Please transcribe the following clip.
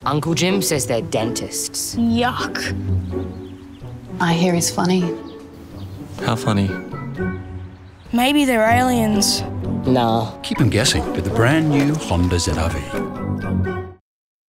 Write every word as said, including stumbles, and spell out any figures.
Uncle Jim says they're dentists. Yuck. I hear he's funny. How funny? Maybe they're aliens. Nah. Keep them guessing with the brand new Honda Z R V.